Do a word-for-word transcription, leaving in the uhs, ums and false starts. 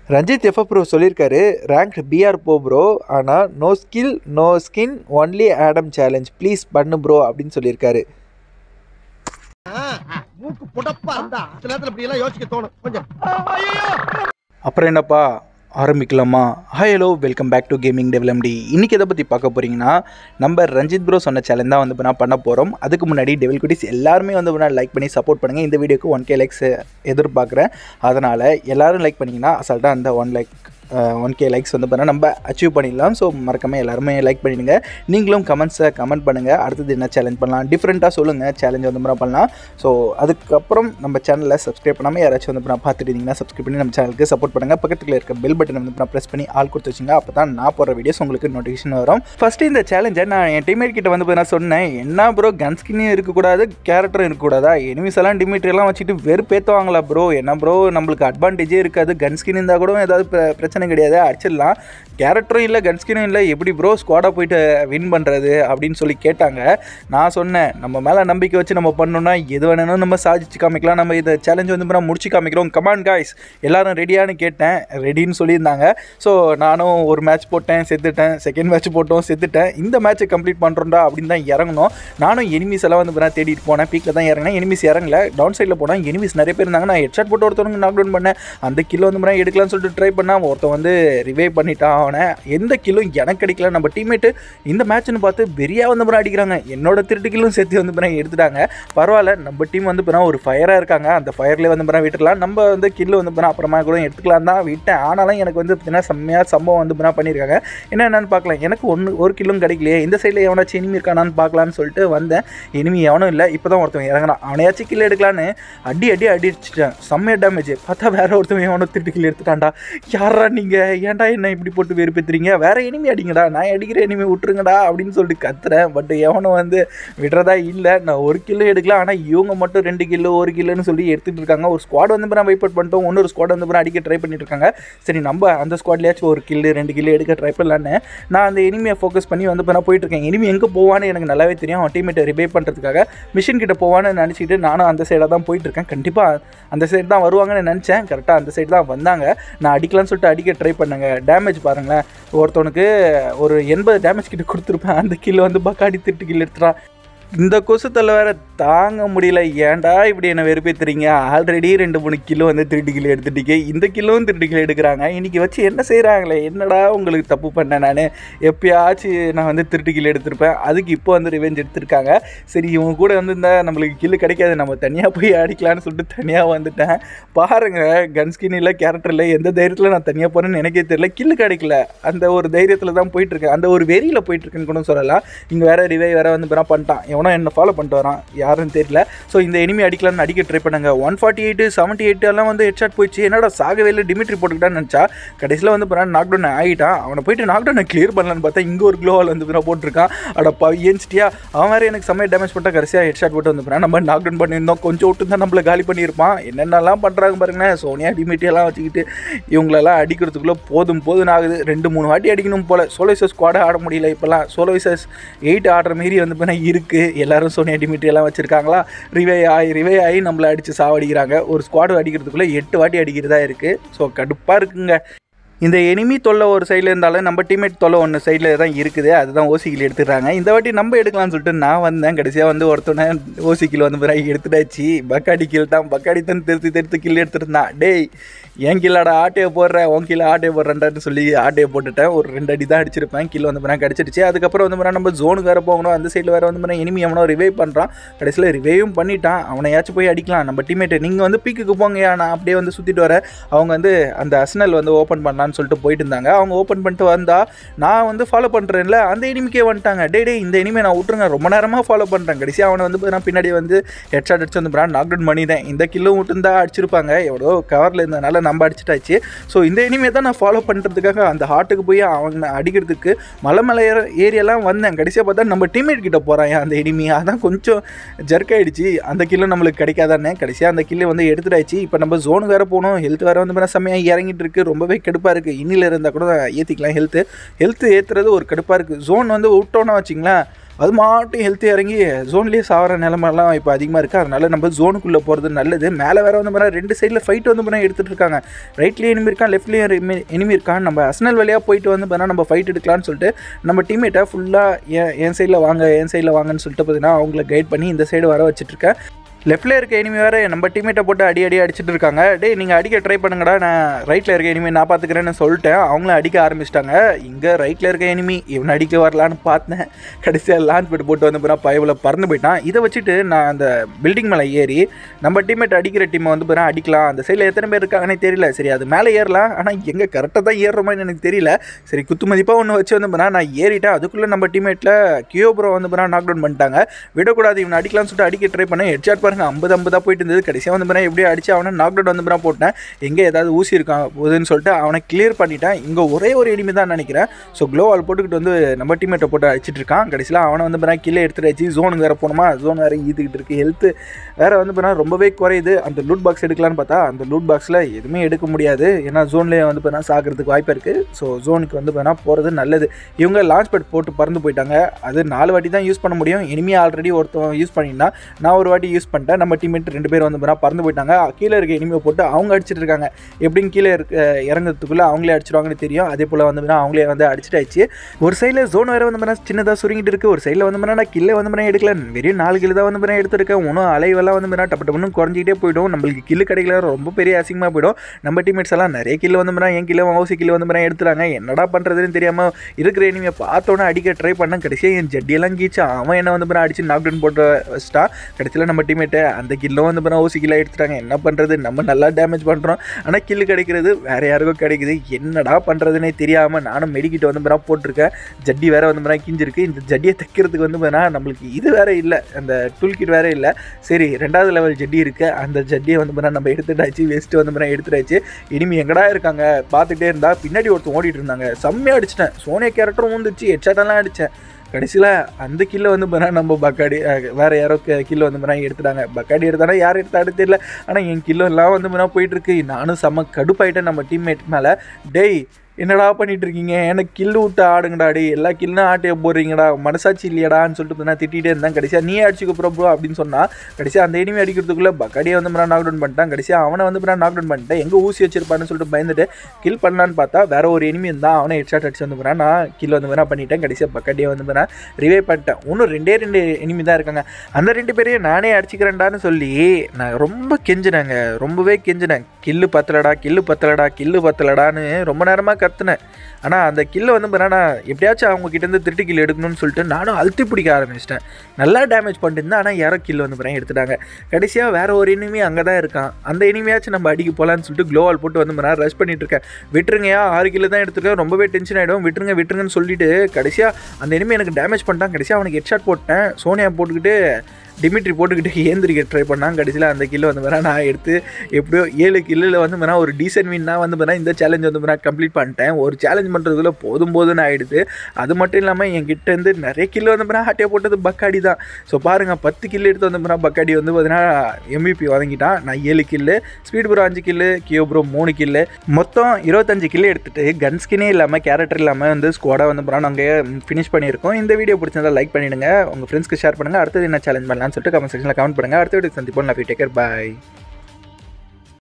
Ranjith F bro சொல்லியிருக்காரு, ranked BR போ bro, ஆனால் no skill no skin only Adam challenge please பண்ணு bro அப்படின்னு சொல்லியிருக்காரு. அப்புறம் என்னப்பா ஆரம்பிக்கலாமா? Hi hello welcome back to gaming டெவலப்டி. இன்றைக்கி எதை பற்றி பார்க்க போகிறீங்கன்னா, நம்ம ரஞ்சித் ப்ரோ சொன்ன சேலஞ்ச் தான் வந்து நான் பண்ண போகிறோம். அதுக்கு முன்னாடி டெவில் குட்டீஸ் எல்லாருமே வந்து லைக் பண்ணி சப்போர்ட் பண்ணுங்கள். இந்த வீடியோக்கு ஒன் கே லைக்ஸ் எதிர்பார்க்குறேன். அதனால் எல்லோரும் லைக் பண்ணிங்கன்னா அசால்ட்டாக அந்த one like one K likes வந்து பண்ணால் நம்ம அச்சீவ் பண்ணிடலாம். ஸோ மறக்காமல் எல்லாருமே லைக் பண்ணிடுங்க. நீங்களும் கமெண்ட்ஸை கமெண்ட் பண்ணுங்கள். அடுத்தது என்ன சேலஞ்ச் பண்ணலாம், டிஃப்ரெண்ட்டாக சொல்லுங்கள். சேலஞ்ச் வந்து பண்ண பண்ணலாம். ஸோ அதுக்கப்புறம் நம்ம சேனலில் சப்ஸ்கிரைப் பண்ணாமல் யாராச்சும் வந்து நான் பார்த்துட்டு இருந்தீங்கன்னா சப்ஸ்கிரைப் பண்ணி நம்ம சேனலுக்கு சப்போர்ட் பண்ணுங்கள். பக்கத்தில் இருக்க பெல் பட்டன் வந்து நான் ப்ரெஸ் பண்ணி ஆல் கொடுத்து வச்சுங்க. அப்போ தான் நான் போடுற வீடியோஸ் உங்களுக்கு நோட்டிஃபிகேஷன் வரும். ஃபஸ்ட்டு இந்த சேலஞ்சை நான் என் டீம்மேட் கிட்ட வந்து நான் சொன்னேன், என்ன ப்ரோ கன் ஸ்கின்னும் இருக்கக்கூடாது கேரக்டரும் இருக்கக்கூடாதா, எனிமிஸ் எல்லாம் டிமிட்ரியெல்லாம் வச்சுட்டு வெறுப்பேற்றுவாங்களா ப்ரோ, என்ன ப்ரோ நம்மளுக்கு அட்வான்டேஜே இருக்காது, கன் ஸ்கின் இருந்தால் கூட ஏதாவது பிரச்சனை கிடையாது, அடிச்சிடலாம், கேரக்டரும் இல்லை கன் ஸ்கின்னும் இல்லை, எப்படி ப்ரோ ஸ்குவாடாக போயிட்டு வின் பண்ணுறது அப்படின்னு சொல்லி கேட்டாங்க. நான் சொன்னேன், நம்ம மேலே நம்பிக்கை வச்சு நம்ம பண்ணோன்னா எது வேணும் நம்ம சாதிச்சு காமிக்கலாம், நம்ம இதை சேலஞ்ச் வந்து நம்ம முடிச்சு காமிக்கிறோம், கமான் காய்ஸ் எல்லாரும் ரெடியானு கேட்டேன். ரெடின்னு சொல்லியிருந்தாங்க. ஸோ நானும் ஒரு மேட்ச் போட்டேன் செத்துட்டேன், செகண்ட் மேட்ச் போட்டோம் செத்துட்டேன், இந்த மேட்ச்சை கம்ப்ளீட் பண்ணுறோம்டா அப்படின்னு தான் இறங்கணும். நானும் எனிமிஸ் எல்லாம் வந்து நான் தேடிட்டு போனேன். பீக்கில் தான் இறங்கினேன், எனிமிஸ் இறங்கல, டவுன் சைடில் போனேன், எனிமிஸ் நிறைய பேர் இருந்தாங்க. நான் ஹெட்ஷாட் போட்டு ஒருத்தவங்க நாக் டவுன் பண்ணேன். அந்த கிலோ வந்து நான் எடுக்கலாம்னு சொல்லிட்டு ட்ரை பண்ணேன். ஒருத்தன் வந்து ரிவைவ் பண்ணிட்டான். அவனை எந்த கில்லும் எனக்கு கிடைக்கல. நம்ம டீம்மேட்டு இந்த மேட்ச்னு பார்த்து வெறியா வந்து பண்ண அடிக்கிறாங்க. என்னோட திருட்டு கில்லும் சேர்த்து வந்து பண்ண எடுத்துட்டாங்க. பரவாயில்ல, நம்ம டீம் வந்து பண்ண ஒரு ஃபயராக இருக்காங்க. அந்த ஃபயர்லேயே வந்து பண்ண விட்டுக்கலாம். நம்ம வந்து கில்லு வந்து பண்ண அப்புறமா கூட எடுத்துக்கலாம் தான் விட்டேன். ஆனாலும் எனக்கு வந்து பார்த்தீங்கன்னா செம்மையாக சம்பவம் வந்து பண்ண பண்ணியிருக்காங்க. என்ன என்னன்னு பார்க்கலாம். எனக்கு ஒன்று ஒரு கில்லும் கிடைக்கலையே, இந்த சைடில் எவனாச்சும் எனிமி இருக்கானான்னு பார்க்கலான்னு சொல்லிட்டு வந்தேன். எனிமி எவனும் இல்லை. இப்போ தான் ஒருத்தவங்க இறங்கினான். அவனையாச்சும் கில் எடுக்கலான்னு அடி அடி அடிச்சிட்டேன். செம்மையாக டேமேஜ். பார்த்தா வேற ஒருத்தவங்க எவனோ திருட்டு கில் எடுத்துட்டான்டா. யாரா நீங்கள், ஏன்டா என்ன இப்படி போட்டு வெறுப்பேற்றுறீங்க, வேற எனிமி அடிங்கடா, நான் அடிக்கிற எனிமி விட்டுருங்கடா அப்படின்னு சொல்லிட்டு கத்துறேன். பட் எவனும் வந்து விடுறதா இல்லை. நான் ஒரு கிலோ எடுக்கலாம், ஆனால் இவங்க மட்டும் ரெண்டு கிலோ ஒரு கிலோன்னு சொல்லி எடுத்துகிட்டு இருக்காங்க. ஒரு ஸ்குவாட் வந்து நான் வைப் அவுட் பண்ணிட்டோம், இன்னொரு ஸ்குவாட் வந்து அடிக்க ட்ரை பண்ணிட்டு இருக்காங்க. சரி நம்ம அந்த ஸ்குவாட்லேயாச்சும் ஒரு கில்லு ரெண்டு கிலோ எடுக்க ட்ரை பண்ணலான்னு நான் அந்த எனிமியை ஃபோக்கஸ் பண்ணி வந்து நான் போயிட்டு இருக்கேன். எனிமி எங்கே போவான்னு எனக்கு நல்லாவே தெரியும். அவன் டீம்மேட்டை ரிவைவ் பண்ணுறதுக்காக மிஷின் கிட்ட போவான்னு நினச்சிக்கிட்டு நானும் அந்த சைடாக தான் போயிட்டு இருக்கேன். கண்டிப்பாக அந்த சைடு தான் வருவாங்கன்னு நினச்சேன். கரெக்டாக அந்த சைடு தான் வந்தாங்க. நான் அடிக்கலான்னு சொல்லிட்டு அடிக்க ட்ரை பண்ணேங்க. டேமேஜ் பாருங்களேன், ஒருத்தவனுக்கு ஒரு எண்பது டேமேஜ் கிட்ட கொடுத்துருப்பேன். அந்த கிலோ வந்து பக்காடி திருட்டு கில் எடுத்துட்டான். இந்த கொசுத்தலை வேற தாங்க முடியல. ஏன்டா இப்படி என்ன வெறுப்பேற்றுறீங்க, ஆல்ரெடி ரெண்டு மூணு கிலோ வந்து திருட்டு கிலோ எடுத்துட்டீங்க, இந்த கிலோவும் திருட்டு கிலோ எடுக்கிறாங்க, இன்றைக்கி வச்சு என்ன செய்கிறாங்களே, என்னடா உங்களுக்கு தப்பு பண்ணேன் நான், எப்பயாச்சும் நான் வந்து திருட்டு கிலோ எடுத்திருப்பேன், அதுக்கு இப்போ வந்து ரிவெஞ்ச் எடுத்திருக்காங்க. சரி இவங்க கூட வந்து இந்த நம்மளுக்கு கில்லு கிடைக்காது, நம்ம தனியாக போய் அடிக்கலான்னு சொல்லிட்டு தனியாக வந்துட்டேன். பாருங்கள், கன் ஸ்கின் இல்லை கேரக்டர் இல்லை, எந்த தைரியத்தில் நான் தனியாக போகிறேன்னு எனக்கே தெரியல. கில்லு கிடைக்கல, அந்த ஒரு தைரியத்தில் தான் போயிட்டுருக்கேன், அந்த ஒரு வெறியில் போயிட்டுருக்குன்னு கூட சொல்லலாம். இங்கே வேறு ரிவை வேறு வந்து இப்போ பண்ணிட்டான், எவனோ என்ன ஃபாலோ பண்ணிட்டு வரான், யாருன்னு தெரியல. ஸோ இந்த எனிமி அடிக்கலான்னு அடிக்க ட்ரை பண்ணாங்க. One forty eight seventy eight எல்லாம் வந்து ஹெட்ஷாட் போயிடுச்சு. என்னடா சாகவே இல்லை, டிமிட்ரி போட்டுக்கிட்டான்னு நினச்சா கடைசியில் வந்து பிறகு நாக் டவுன் ஆகிட்டான். அவனை போயிட்டு நாக் டவுனை கிளியர் பண்ணலான்னு பார்த்தா இங்கே ஒரு க்ளோவால் வந்து பிறகு போட்டிருக்கான். அடப்பா ஏன்ச்சிட்டியா, அவன் வேறு எனக்கு செம்மையாக டேமேஜ் பண்ணிட்டா. கடைசியாக ஹெட்ஷாட் போட்டு வந்து பிறகு நம்ம நாக் டவுன் பண்ணியிருந்தோம். கொஞ்சம் விட்டு தான் நம்மளை காலி பண்ணியிருப்பான். என்னென்னலாம் பண்ணுறாங்க பாருங்களேன். சோனியா டிமிட்ரியெல்லாம் வச்சுக்கிட்டு இவங்களெல்லாம் அடிக்கிறதுக்குள்ளே போதும் போதும் ஆகுது. ரெண்டு மூணு வாட்டி அடிக்கணும் போல். சோலோ விசஸ் ஸ்குவாடை ஆட முடியல இப்போலாம். சோலோ விசஸ் எயிட் ஆடுற மாரி வந்து பிறகு இருக்குது. எல்லாரும் சோனியா டிமிட்ரி எல்லாம் வச்சிருக்காங்களா. ரிவே ஆகி ரிவே ஆகி நம்மளை அடித்து சாவடிக்கிறாங்க. ஒரு ஸ்குவாடு அடிக்கிறதுக்குள்ளே எட்டு வாட்டி அடிக்கிறதா இருக்குது. ஸோ கடுப்பாக இருக்குங்க. இந்த எனிமி தொல்லை ஒரு சைடில் இருந்தாலும் நம்ம டீம்மேட் தொல்லை ஒன்று சைடில் தான் இருக்குது. அதுதான் ஓசிக்கில் எடுத்துடுறாங்க. இந்த வாட்டி நம்ம எடுக்கலாம்னு சொல்லிட்டு நான் வந்தேன். கடைசியாக வந்து ஒருத்தனை ஓசிக்கில் வந்து பிறகு எடுத்துட்டாச்சு. பக்காடி கில் தான், பக்காடி தான் திருத்து திருத்து கில் எடுத்துருந்தான். டேய் ஏன் கில்லாடா ஆட்டையை போடுறேன், உன் கிலோ ஆட்டையை போடுறேன்டான்னு சொல்லி ஆட்டையை போட்டுட்டேன். ஒரு ரெண்டு அடி தான் அடிச்சிருப்பேன். கில் வந்து பிறகு கிடச்சிடுச்சு. அதுக்கப்புறம் வந்து பிறகு நம்ம ஜோனுக்கு வேறு போகணும். அந்த சைடில் வேறு வந்து பிறகு எனிமி அவனோ ரிவைவ் பண்ணுறான். கடைசியில் ரிவைவும் பண்ணிட்டான். அவனையாச்சும் போய் அடிக்கலாம். நம்ம டீம்மேட்டு நீங்கள் வந்து பீக்குக்கு போங்கயா, நான் அப்படியே வந்து சுற்றிட்டு வரேன். அவங்க வந்து அந்த அஸ்னல் வந்து ஓப்பன் பண்ணலான்னு சொல்லிட்டு போயிட்டு இருந்தாங்க. அவங்க ஓப்பன் பண்ணிட்டு வந்தா நான் வந்து ஃபாலோ பண்ணுறேன்ல, அந்த எனிமிக்கே வந்துட்டாங்க. டே டே இந்த எனிமே நான் விட்டுருங்க, ரொம்ப நேரமாக ஃபாலோ பண்ணுறேன். கடைசியாக அவனை வந்து நான் பின்னாடி வந்து ஹெட்ஷாட் அடிச்சு வந்து பிராண்ட் நாக் டவுன் பண்ணிட்டேன். இந்த கில்லும் விட்டுருந்தா அடிச்சிருப்பாங்க. எவ்வளோ கவரில் இருந்ததுனால நம்ம அடிச்சிட்டாச்சு. ஸோ இந்த எனிமே தான் நான் ஃபாலோ பண்ணுறதுக்காக அந்த ஹார்ட்டுக்கு போய் அவங்க அடிக்கிறதுக்கு மலை மலை ஏரியாலாம் வந்தேன். கடைசியாக பார்த்தா நம்ம டீம்மேட் கிட்ட போகிறான் அந்த எனிமி. அதான் கொஞ்சம் ஜர்க் ஆகிடுச்சு. அந்த கில்லும் நம்மளுக்கு கிடைக்காதானே. கடைசியாக அந்த கில்லை வந்து எடுத்துட்டாச்சு. இப்போ நம்ம ஜோனு வேறு போகணும். ஹெல்த் வேறு வந்து செம்மையாக இறங்கிட்டு இருக்குது. ரொம்பவே கடுப்பாக இருக்குது. இன்னில் இருந்தால் கூட ஏற்றிக்கலாம். ஹெல்த்து ஹெல்த்து ஏற்றுறது ஒரு கடுப்பாக இருக்குது. ஜோன் வந்து விட்டோன்னா வச்சிங்களேன், அது மாட்டும் ஹெல்த்து இறங்கி ஜோன்லேயே சாகிற நிலமெல்லாம் இப்போ அதிகமாக இருக்குது. அதனால் நம்ம ஜோனுக்குள்ளே போகிறது நல்லது. மேலே வேறு வந்து பார்த்தா ரெண்டு சைடில் ஃபைட் வந்து பார்த்தா எடுத்துகிட்டு இருக்காங்க. ரைட்லேயும் எனிமி இருக்கான், லெஃப்ட்லேயும் எனிமி இருக்கான். நம்ம அஸ்னல் வழியாக போயிட்டு வந்து பார்த்தா நம்ம ஃபைட் எடுக்கலாம்னு சொல்லிட்டு நம்ம டீம்மேட்டை ஃபுல்லாக என் என் சைடில் வாங்க என் சைடில் வாங்கன்னு சொல்லிட்டு பார்த்தீங்கன்னா அவங்கள கைட் பண்ணி இந்த சைடு வர வச்சுட்ருக்கேன். லெஃப்ட்டில் இருக்க எனிமி வேறு நம்ம டீம்மேட்டை போட்டு அடி அடி அடிச்சுட்டு இருக்காங்க. டே நீங்கள் அடிக்க ட்ரை பண்ணுங்கடா, நான் ரைட்டில் இருக்க எனிமி நான் பார்த்துக்கிறேன்னு சொல்லிட்டேன். அவங்களும் அடிக்க ஆரம்பிச்சிட்டாங்க. இங்கே ரைட்டில் இருக்க எனிமி இவனை அடிக்க வரலான்னு பார்த்தேன். கடைசியாக லான்ச் பேட் போட்டு வந்து போனால் பயவில் பறந்து போயிட்டான். இதை வச்சுட்டு நான் அந்த பில்டிங் மேலே ஏறி நம்ம டீம்மேட் அடிக்கிற டீமை வந்து போனால் அடிக்கலாம். அந்த சைடில் எத்தனை பேர் இருக்காங்கன்னே தெரியல. சரி அது மேலே ஏறலாம், ஆனால் எங்கே கரெக்டாக தான் ஏறுறோமான்னு எனக்கு தெரியல. சரி குத்து மதிப்பாக ஒன்று வச்சு வந்து போனால் நான் ஏறிட்டேன். அதுக்குள்ளே நம்ம டீம்மேட்டில் கியோப்ரோ வந்து போனால் நாக் டவுன் பண்ணிட்டாங்க. விடக்கூடாது இவனை அடிக்கலாம்னு சொல்லிட்டு அடிக்க ட்ரை பண்ணேன். ஹெட்ஷாட் பாருங்க ஐம்பது ஐம்பதாக போயிட்டு இருந்தது. கடைசியாக வந்து பார்த்தா எப்படியோ அடிச்சு அவனை நாக் டவுன் வந்து பார்த்தா போட்டேன். எங்கே ஏதாவது ஊசி இருக்கான் போகுதுன்னு சொல்லிட்டு அவனை கிளியர் பண்ணிட்டேன். இங்கே ஒரே ஒரு எனிமி தான் நினைக்கிறேன். ஸோ க்ளோவால் போட்டுக்கிட்டு வந்து நம்ம டீம்மேட்டை போட்டு அடிச்சிட்டு இருக்கான். கடைசியில் அவனை வந்து பார்த்தா கீழே எடுத்துட்டு வச்சு ஜோனுக்கு வேறு போனோமா, ஜோன் வேறு ஈத்துக்கிட்டு இருக்குது. ஹெல்த்து வேறு வந்து பார்த்தா ரொம்பவே குறையுது. அந்த லூட் பாக்ஸ் எடுக்கலான்னு பார்த்தா அந்த லூட் பாக்ஸில் எதுவுமே எடுக்க முடியாது. ஏன்னா ஜோன்லேயே வந்து பார்த்தா சாகிறதுக்கு வாய்ப்பு இருக்குது. ஸோ ஜோனுக்கு வந்து பார்த்தா போகிறது நல்லது. இவங்க லான்ச் பேட் போட்டு பறந்து போயிட்டாங்க. அது நாலு வாட்டி தான் யூஸ் பண்ண முடியும். எனிமி ஆல்ரெடி ஒருத்தவன் யூஸ் பண்ணியிருந்தா நான் ஒரு வாட்டி யூஸ் பண்ணிட்டேன். நம்ம டீம்மேட் ரெண்டு பேர் வந்து பறந்து போயிட்டாங்க. கீழே இருக்க எனிமியை போட்டு அவங்க அடிச்சிட்டு இருக்காங்க. எப்படின்னு கீழே இருக்க இறங்குறதுக்குள்ளே அவங்களே அடிச்சிடுவாங்கன்னு தெரியும். அதே போல் வந்து அவங்களே வந்து அடிச்சிட்டாச்சு. ஒரு சைடில் ஜோன் வேறு வந்து சின்னதாக சுருங்கிட்டு இருக்குது. ஒரு சைடில் வந்து நான் கில்லை வந்து எடுக்கல. வெறும் நாலு கிலோ தான் வந்து எடுத்துருக்கேன். ஒன்றும் அலைவெல்லாம் வந்து டப்பு டப்புன்னு குறைஞ்சிக்கிட்டே போய்டும். நம்மளுக்கு கில்லு கிடைக்கல, ரொம்ப பெரிய அசிங்கமாக போய்டும். நம்ம டீம்மேட்ஸ் எல்லாம் நிறைய கில்லு வந்து என் கிலோ ஓசி கில்லு வந்து எடுத்துறாங்க. என்னடா பண்ணுறதுன்னு தெரியாமல் இருக்கிற எனிமியை பார்த்தோன்னே அடிக்க ட்ரை பண்ணேன். கடைசியாக என் ஜட்டியெல்லாம் கீச்சு அவன் என்ன வந்து அடிச்சு நாக் டவுன் போட்டு வச்சிட்டா. கடைசியில் நம்ம டீம்மேட்டு அந்த கில்லும் வந்து ஓசி கில்லா எடுத்துட்டாங்க. என்ன பண்ணுறது, நம்ம நல்லா டேமேஜ் பண்ணுறோம், ஆனால் கில்லு கிடைக்கிறது வேறு யாருக்கும் கிடைக்குது. என்னடா பண்ணுறதுனே தெரியாமல் நானும் மெடிக்கிட்டு வந்து பார்த்தா போட்டிருக்கேன். ஜட்டி வேறு வந்து பார்த்தா கிஞ்சிருக்கு. இந்த ஜட்டியை தைக்கிறதுக்கு வந்து பார்த்தா நம்மளுக்கு இது வேறு இல்லை, அந்த டூல் கிட் வேறு இல்லை. சரி ரெண்டாவது லெவல் ஜட்டி இருக்குது. அந்த ஜட்டியை வந்து பார்த்தா நம்ம எடுத்துட்டாச்சு. வேஸ்ட்டு வந்து பார்த்தா எடுத்துட்டாச்சு. இனிமே எங்கடா இருக்காங்க பார்த்துட்டே இருந்தால் பின்னாடி ஒருத்தர் ஓடிட்டு இருந்தாங்க. செம்மையாக அடிச்சிட்டேன். சோனியா கேரக்டரும் வந்துச்சு. ஹெட்ஷாட்டெல்லாம் அடித்தேன். கடைசியில் அந்த கில்லை வந்து பார்த்தா நம்ம பக்காடி வேறு யாரோ கில்லு வந்து பார்த்தா எடுத்துட்டாங்க. பக்காடி எடுத்தானா யார் எடுத்தா அடுத்து தெரியல. ஆனால் என் கில்லெல்லாம் வந்து பார்த்தா போயிட்டுருக்கு. நானும் செம்ம கடுப்பாயிட்டேன் நம்ம டீம்மேட் மேலே. டேய் என்னடா பண்ணிட்டு இருக்கீங்க, எனக்கு கில்லு விட்டு ஆடுங்கடா, டே எல்லா கில்லும் ஆட்டையை போடுறீங்கடா, மனசாட்சி இல்லையடான்னு சொல்லிட்டு நான் திட்டிகிட்டே இருந்தேன். கடைசியாக நீ அடிச்சுக்க ப்ரோ ப்ரோ அப்படின்னு சொன்னால் கடைசியாக அந்த எனிமி அடிக்கிறதுக்குள்ளே பக்காடியை வந்து நான் நாக் டவுன் பண்ணிட்டான். கடைசியாக அவனை வந்து நான் நாக் டவுன் பண்ணிட்டேன். எங்கே ஊசி வச்சிருப்பான்னு சொல்லிட்டு பயந்துட்டு கில் பண்ணலான்னு பார்த்தா வேறு ஒரு எனிமி இருந்தால் அவனை ஹெட்ஷாட் அடிச்சு வந்து போகிறேன். நான் கில் வந்து வேணா பண்ணிட்டேன். கடைசியாக பக்காடியை வந்து நான் ரிவைவ் பண்ணிட்டேன். இன்னும் ரெண்டே ரெண்டு எனிமி தான் இருக்காங்க. அந்த ரெண்டு பேரையும் நானே அடிச்சுக்கிறேன்டான்னு சொல்லி நான் ரொம்ப கெஞ்சினேங்க, ரொம்பவே கெஞ்சினேன். கில்லு பத்தலடா கில்லு பத்தலடா கில்லு பத்தலடான்னு ரொம்ப நேரமாக கத்துனேன். ஆனால் அந்த கில்லை வந்து பார்த்தா எப்படியாச்சும் அவங்க கிட்டேருந்து திருட்டு கில் எடுக்கணும்னு சொல்லிட்டு நானும் அழுத்தி பிடிக்க ஆரம்பிச்சிட்டேன். நல்லா டேமேஜ் பண்ணிட்டு ஆனால் யாரோ கில் வந்து பார்த்தா எடுத்துட்டாங்க. கடைசியாக வேறு ஒரு எனிமி அங்கே தான் இருக்கான். அந்த எனிமியாச்சும் நம்ம அடிக்க போகலான்னு சொல்லிட்டு க்ளோவால் போட்டு வந்து பார்த்தா ரஷ் பண்ணிட்டு இருக்கேன். விட்டுருங்கயா, ஆறு கிலோ தான் எடுத்துருக்கேன், ரொம்பவே டென்ஷன் ஆகிடும், விட்டுருங்க விட்டுருங்கன்னு சொல்லிட்டு கடைசியாக அந்த எனிமி எனக்கு டேமேஜ் பண்ணிட்டான். கடைசியாக அவனுக்கு ஹெட்ஷாட் போட்டேன். சோனியா போட்டுக்கிட்டு டிமிட்ரி போட்டுக்கிட்டு ஏந்திரிக்க ட்ரை பண்ணாங்க. கடைசியில் அந்த கில்லு வந்து பார்த்தா நான் எடுத்து எப்படியோ ஏழு கில்லில் வந்து பார்த்தா ஒரு டீசென்ட் வின்னா வந்து பார்த்தா இந்த சேலஞ்ச் வந்து பார்த்தா கம்ப்ளீட் பண்ணிட்டேன். ஒரு சேலஞ்ச் பண்ணுறதுக்குள்ள போதும் போதுன்னு ஆகிடுது. அது மட்டும் இல்லாமல் என்கிட்ட இருந்து நிறைய கில்லு வந்து பார்த்தா ஹாட்டியாக போட்டது பக்காடி தான். ஸோ பாருங்கள், பத்து கில்லு எடுத்து வந்து பார்த்தா பக்காடி வந்து பார்த்தீங்கன்னா எம்விபி வாங்கிட்டான். நான் ஏழு கில்லு, ஸ்பீட் ப்ரோ அஞ்சு கில்லு, கியோ ப்ரோ மூணு கில்லு, மொத்தம் இருபத்தஞ்சு கில்லு எடுத்துகிட்டு கன் ஸ்கினே இல்லாமல் கேரக்டர் இல்லாமல் வந்து ஸ்குவாடாக வந்து பார்த்தா நாங்கள் ஃபினிஷ் பண்ணியிருக்கோம். இந்த வீடியோ பிடிச்சிருந்தா லைக் பண்ணிவிடுங்க, உங்கள் ஃப்ரெண்ட்ஸ்க்கு ஷேர் பண்ணுங்கள். அடுத்தது என்ன சேலஞ்ச் பண்ணலாம் சொல்லிட்டு கமெண்ட் செக்ஷனில் கமெண்ட் பண்ணுங்கள். அடுத்த வீடியோ சந்திப்போம். Love you, take care, by.